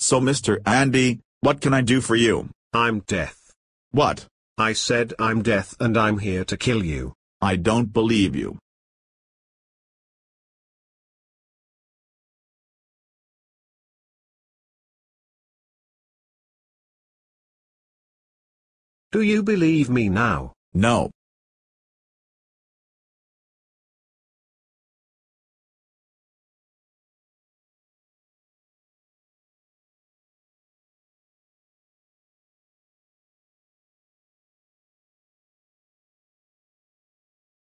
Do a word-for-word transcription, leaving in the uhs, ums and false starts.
So Mister Andy, what can I do for you? I'm Death. What? I said I'm Death and I'm here to kill you. I don't believe you. Do you believe me now? No.